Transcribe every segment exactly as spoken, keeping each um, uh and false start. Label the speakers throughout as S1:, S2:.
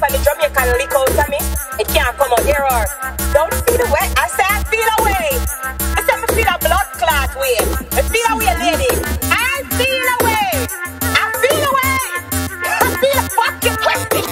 S1: off and the Jamaican lick out of me. It can't come out here or don't feel the way. I say I feel away. I say I feel a blood clot way. I feel away, lady. I feel away. I feel away. I feel a fucking question.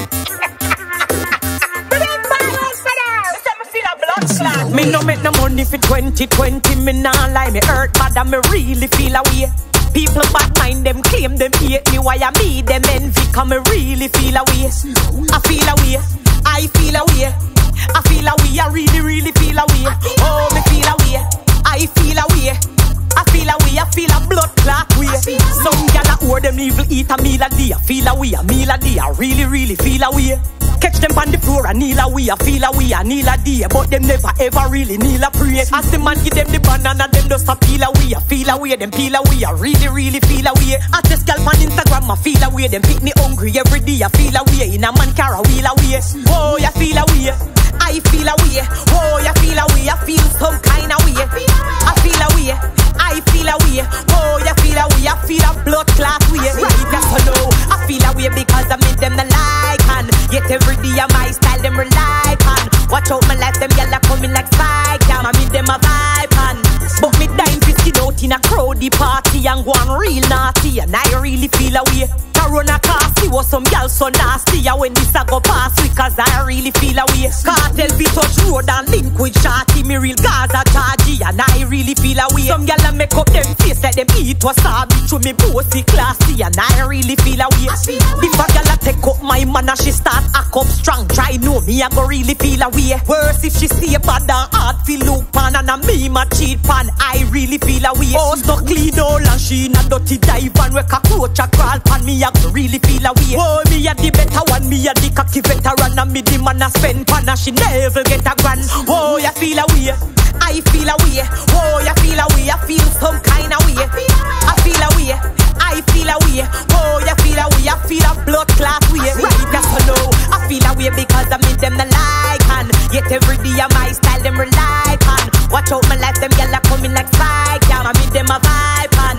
S1: But I'm fine out for that. I say I feel a blood clot.
S2: Me no make no money for twenty twenty. Me nah lie, me hurt bad and me really feel away. People bad mind them claim them hate me. Why I me them envy? Cause me really feel away. I feel away. I feel away. I feel away. I really really feel away. Oh me feel away. I feel away. I feel away. I feel a blood clot way. Some gyal a owe them evil eat a meal a day. I feel away. A meal a day. I really really feel away. Catch them on the floor and kneel away, I feel away, I kneel a day. But them never ever really kneel a pray. As the man give them the banana, them just a peel away, I feel away, them peel away, I really really feel away. I just scalp on Instagram, I feel away, them pick me hungry every day, I feel away. In a man car, I wheel away. Oh, I feel away, I feel away. Oh, I feel away, I feel some kind of way. I feel away, I feel away. Oh, I feel away, I feel a blood clot way. Just so know, I feel away because I made them the like and yet every day my style them rely on. Watch out my life, them gyal a coming like spike. Yeah, I meet them a vibe on. But me dying fifty out in a crowdy party and go on real naughty. And I really feel away. Corona cast, see what some gyal so nasty. And when this a go past we, cause I really feel away. Cartel be touch road and link with shorty. Me real Gaza chargy and I really feel away. Some gyal a make up them face like them eat wasabi. Through me bossy classy and I really feel away. If a gyal a take up my man and she start act up strong, try know me I go really feel away. Worse if she see a bad and hard feel look pan and a me my cheat pan, I really feel away. Oh, so clean all and she in a dirty dive and we cockroach a crawl pan, me I go really feel away. Oh, me a the better one, me a the cocky veteran and me the man a spend pan and she never get a grand. Oh, you feel away, I feel away. Oh, you feel away, I feel some kind of way. I feel away, I feel away. Oh, you feel away, I feel a blood clot way. Right, just so know, I feel away because I made them the like and yet every day my style them rely on. Watch out my life, them gyal a coming like spike. Yeah, I made them a vibe on.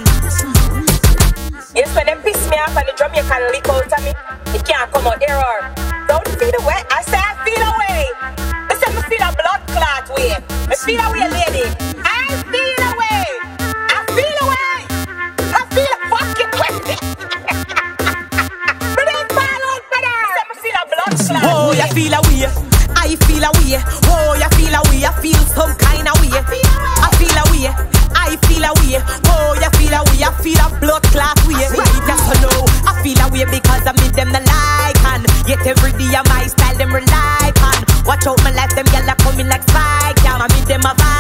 S1: Yes, when them piss me off and the Jamaican lick out of me, it can't come out here or don't feel away. I say I feel away. I say I feel a blood clot way. I feel away, lady. I feel away. I feel away. I feel a fucking question. But I'm fine out for that. I say I feel a blood clot.
S2: Oh, you feel away. I feel away. Oh, you feel away. I feel some kind of way. I feel away. I feel away. Oh, you feel away. I feel a blood clot way. Right, just so know, I feel away because I made them the like and yet every day my style them rely on. Watch out my life, them gyal a coming like spike. Yeah, I made them a vibe.